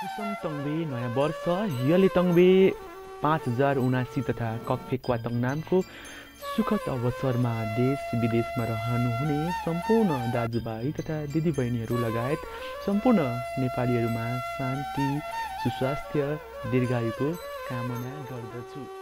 कुसुम तङ्बे नयाँ वर्ष हियले तङ्बे 5079 तथा ककफेक्वा तङनामको सुखद अवसरमा देश विदेशमा रहनुहुने सम्पूर्ण दाजुभाइ तथा दिदीबहिनीहरू लगायत सम्पूर्ण नेपालीहरूमा शान्ति सुस्वास्थ्य दीर्घायुको कामना गर्दछु।